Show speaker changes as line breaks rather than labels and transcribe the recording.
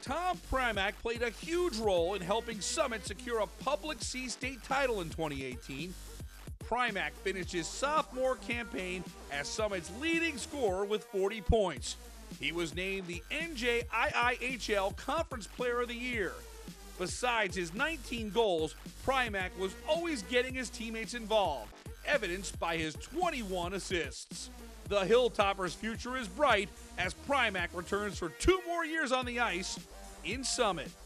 Tom Pryymak played a huge role in helping Summit secure a public C-state title in 2018. Pryymak finished his sophomore campaign as Summit's leading scorer with 40 points. He was named the NJIIHL Conference Player of the Year. Besides his 19 goals, Pryymak was always getting his teammates involved, evidenced by his 21 assists. The Hilltoppers' future is bright as Pryymak returns for 2 more years on the ice in Summit.